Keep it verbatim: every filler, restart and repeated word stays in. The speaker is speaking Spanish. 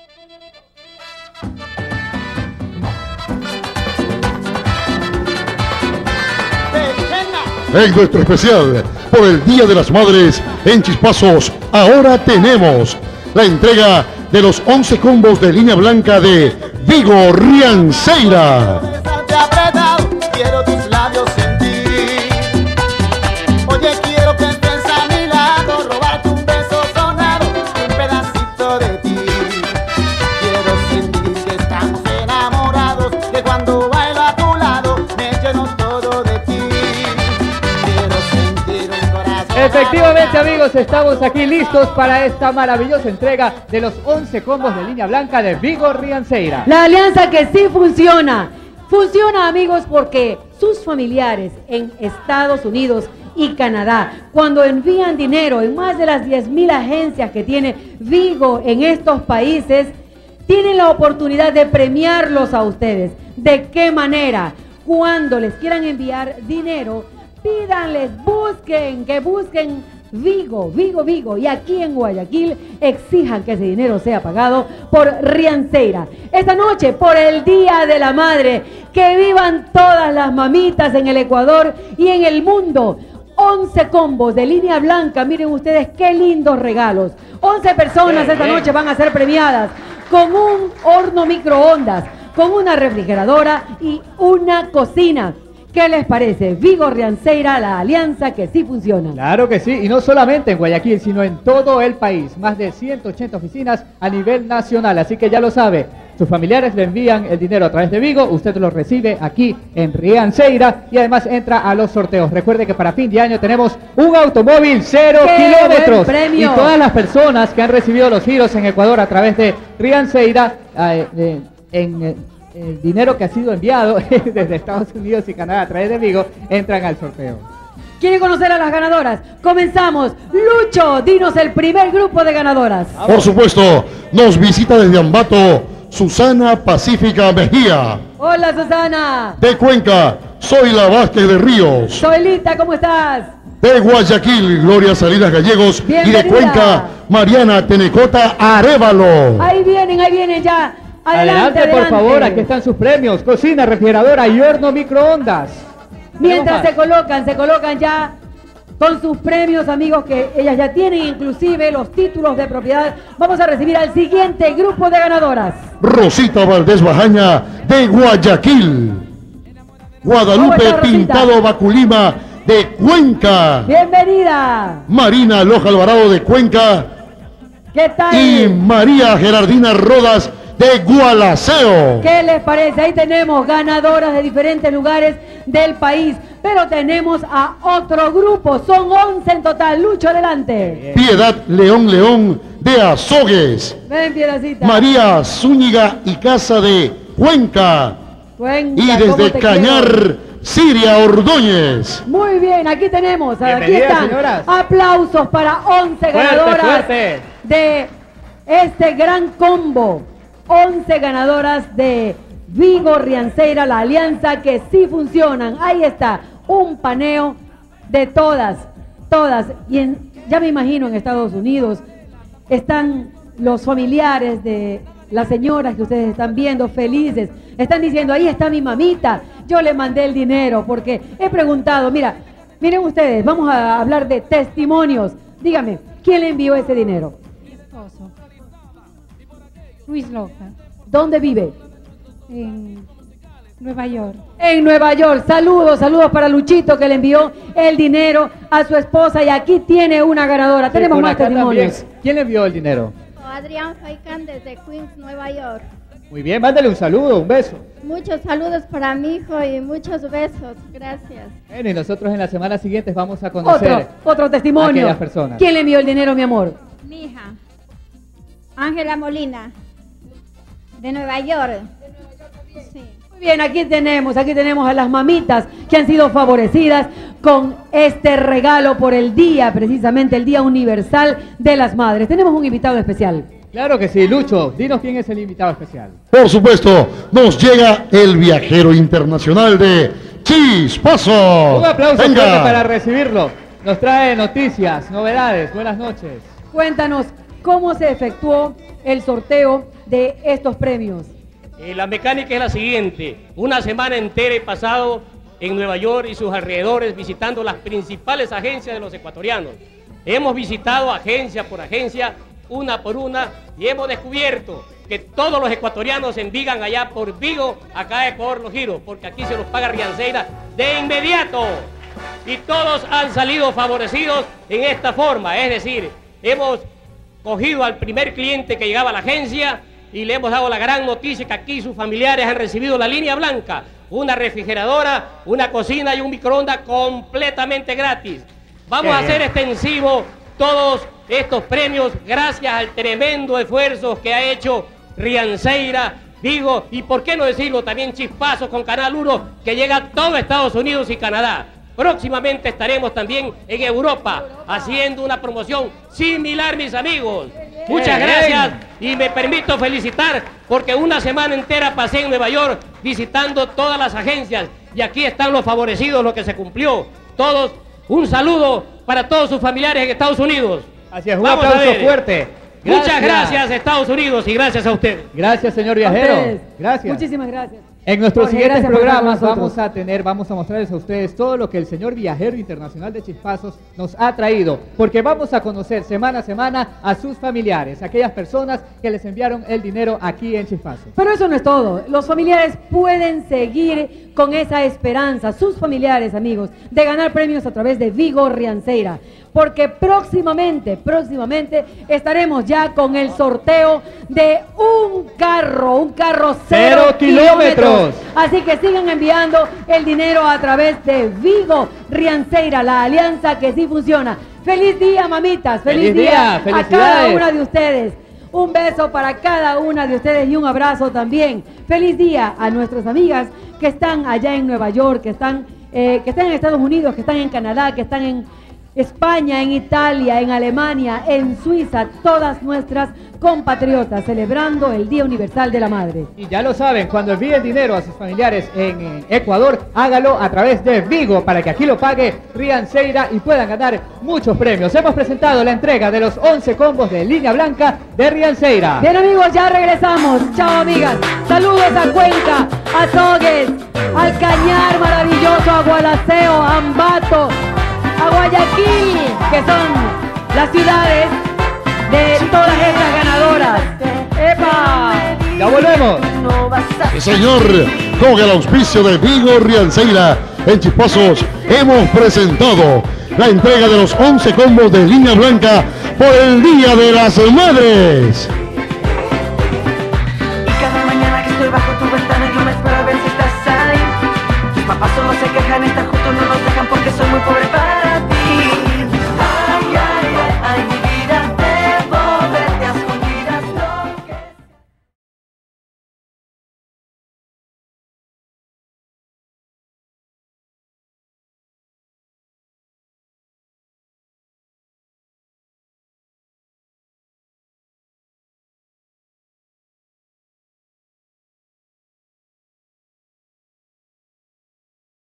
En nuestro especial por el Día de las Madres en Chispazos, ahora tenemos la entrega de los once combos de línea blanca de Vigo Rianceira. Quiero tus labios sentir. Oye, quiero que estés a mi lado, robarte un beso sonado, un pedacito de ti. Quiero sentir que estamos enamorados, que cuando bailo a tu lado me lleno todo de ti. Quiero sentir un corazón. Efectivamente, amigos, estamos aquí listos para esta maravillosa entrega de los once combos de línea blanca de Vigo Rianceira. La alianza que sí funciona. Funciona, amigos, porque sus familiares en Estados Unidos y Canadá, cuando envían dinero en más de las diez mil agencias que tiene Vigo en estos países, tienen la oportunidad de premiarlos a ustedes. ¿De qué manera? Cuando les quieran enviar dinero, pídanles, busquen, que busquen Vigo, Vigo, Vigo, y aquí en Guayaquil exijan que ese dinero sea pagado por Rianceira. Esta noche, por el Día de la Madre, que vivan todas las mamitas en el Ecuador y en el mundo. once combos de línea blanca, miren ustedes qué lindos regalos. once personas esta noche van a ser premiadas con un horno microondas, con una refrigeradora y una cocina. ¿Qué les parece? Vigo Rianceira, la alianza que sí funciona. Claro que sí, y no solamente en Guayaquil, sino en todo el país. Más de ciento ochenta oficinas a nivel nacional, así que ya lo sabe. Sus familiares le envían el dinero a través de Vigo, usted lo recibe aquí en Rianceira y además entra a los sorteos. Recuerde que para fin de año tenemos un automóvil cero kilómetros. Y todas las personas que han recibido los giros en Ecuador a través de Rianceira, eh, eh, en... Eh, el dinero que ha sido enviado desde Estados Unidos y Canadá a través de Vigo, entran al sorteo. ¿Quieren conocer a las ganadoras? Comenzamos. Lucho, dinos el primer grupo de ganadoras. Por supuesto, nos visita desde Ambato Susana Pacífica Mejía. Hola, Susana. De Cuenca, Zoila Vázquez de Ríos. Zoilita, ¿cómo estás? De Guayaquil, Gloria Salinas Gallegos. Bienvenida. Y de Cuenca, Mariana Tenecota Arévalo. Ahí vienen, ahí vienen ya. Adelante, adelante, por favor, aquí están sus premios, cocina, refrigeradora y horno microondas. Mientras se colocan, se colocan ya con sus premios, amigos, que ellas ya tienen inclusive los títulos de propiedad. Vamos a recibir al siguiente grupo de ganadoras. Rosita Valdés Bajaña, de Guayaquil. Guadalupe Pintado Baculima, de Cuenca. Bienvenida. Marina Loja Alvarado, de Cuenca. ¿Qué tal? Y María Gerardina Rodas, de Gualaceo. ¿Qué les parece? Ahí tenemos ganadoras de diferentes lugares del país, pero tenemos a otro grupo, son once en total. Lucho, adelante. Piedad León León, de Azogues. Ven, Piedacita. María Zúñiga y Casa, de Cuenca. Cuenca, y desde Cañar, quiero. Siria Ordóñez. Muy bien, aquí tenemos, aquí Bienvenidas, están. Señoras. Aplausos para once ganadoras fuerte, fuerte. de este gran combo. once ganadoras de Vigo Rianceira, la alianza que sí funcionan. Ahí está, un paneo de todas, todas. Y en, ya me imagino en Estados Unidos están los familiares de las señoras que ustedes están viendo felices. Están diciendo, ahí está mi mamita, yo le mandé el dinero, porque he preguntado, mira, miren ustedes, vamos a hablar de testimonios. Dígame, ¿quién le envió ese dinero? Mi esposo. Luis Loja. ¿Dónde vive? En Nueva York. En Nueva York. Saludos, saludos para Luchito, que le envió el dinero a su esposa, y aquí tiene una ganadora. Sí, tenemos más testimonios. También. ¿Quién le envió el dinero? Adrián Faikan desde Queens, Nueva York. Muy bien, mándale un saludo, un beso. Muchos saludos para mi hijo y muchos besos. Gracias. Bueno, y nosotros en las semanas siguientes vamos a conocer otro, otro testimonio. a aquellas personas. ¿Quién le envió el dinero, mi amor? Mi hija, Ángela Molina, de Nueva York. Sí. Muy bien, aquí tenemos, aquí tenemos a las mamitas que han sido favorecidas con este regalo por el día, precisamente el Día Universal de las Madres. Tenemos un invitado especial. Claro que sí, Lucho, dinos quién es el invitado especial. Por supuesto, nos llega el viajero internacional de Chispazo. Un aplauso para recibirlo. Nos trae noticias, novedades. Buenas noches. Cuéntanos cómo se efectuó el sorteo de estos premios? Eh, la mecánica es la siguiente. Una semana entera he pasado en Nueva York y sus alrededores visitando las principales agencias de los ecuatorianos. Hemos visitado agencia por agencia, una por una, y hemos descubierto que todos los ecuatorianos envigan allá por Vigo, acá de Ecuador los giros, porque aquí se los paga Rianceira de inmediato. Y todos han salido favorecidos en esta forma, es decir, hemos cogido al primer cliente que llegaba a la agencia y le hemos dado la gran noticia que aquí sus familiares han recibido la línea blanca, una refrigeradora, una cocina y un microondas completamente gratis. Vamos a hacer extensivo todos estos premios gracias al tremendo esfuerzo que ha hecho Rianceira, Vigo y por qué no decirlo también Chispazos con Canal uno que llega a todo Estados Unidos y Canadá. Próximamente estaremos también en Europa haciendo una promoción similar, mis amigos. Muchas gracias y me permito felicitar porque una semana entera pasé en Nueva York visitando todas las agencias y aquí están los favorecidos, lo que se cumplió. Todos, un saludo para todos sus familiares en Estados Unidos. Así es, un Vamos aplauso fuerte. Muchas Gracias. gracias Estados Unidos y gracias a usted. Gracias, señor A viajero. ustedes. Gracias. Muchísimas gracias. En nuestros Jorge, siguientes gracias por estar con programas nosotros. vamos a tener, vamos a mostrarles a ustedes todo lo que el señor viajero internacional de Chispazos nos ha traído, porque vamos a conocer semana a semana a sus familiares, aquellas personas que les enviaron el dinero aquí en Chispazos. Pero eso no es todo. Los familiares pueden seguir con esa esperanza, sus familiares, amigos, de ganar premios a través de Vigo Rianceira. Porque próximamente, próximamente estaremos ya con el sorteo de un carro, un carro cero, Cero kilómetros. Así que sigan enviando el dinero a través de Vigo Rianceira, la alianza que sí funciona. ¡Feliz día, mamitas! ¡Feliz, ¡Feliz día, día! a ¡Felicidades! cada una de ustedes! Un beso para cada una de ustedes y un abrazo también. ¡Feliz día a nuestras amigas que están allá en Nueva York, que están, eh, que están en Estados Unidos, que están en Canadá, que están en España, en Italia, en Alemania, en Suiza, todas nuestras compatriotas celebrando el Día Universal de la Madre. Y ya lo saben, cuando envíen dinero a sus familiares en, en Ecuador, hágalo a través de Vigo para que aquí lo pague Rianceira y puedan ganar muchos premios. Hemos presentado la entrega de los once combos de línea blanca de Rianceira. Bien, amigos, ya regresamos. Chao, amigas. Saludos a Cuenca, a Sogues, al Cañar maravilloso, a Gualaceo, a Ambato, a Guayaquil, que son las ciudades de todas estas ganadoras. ¡Epa! ¡Ya volvemos! Sí, señor, con el auspicio de Vigo Rianceira en Chispazos hemos presentado la entrega de los once combos de línea blanca por el Día de las Madres. Y cada mañana que estoy bajo tu ventana yo me espero a ver si estás ahí. Tus papás solo se quejan, estar juntos no nos dejan porque soy muy pobre.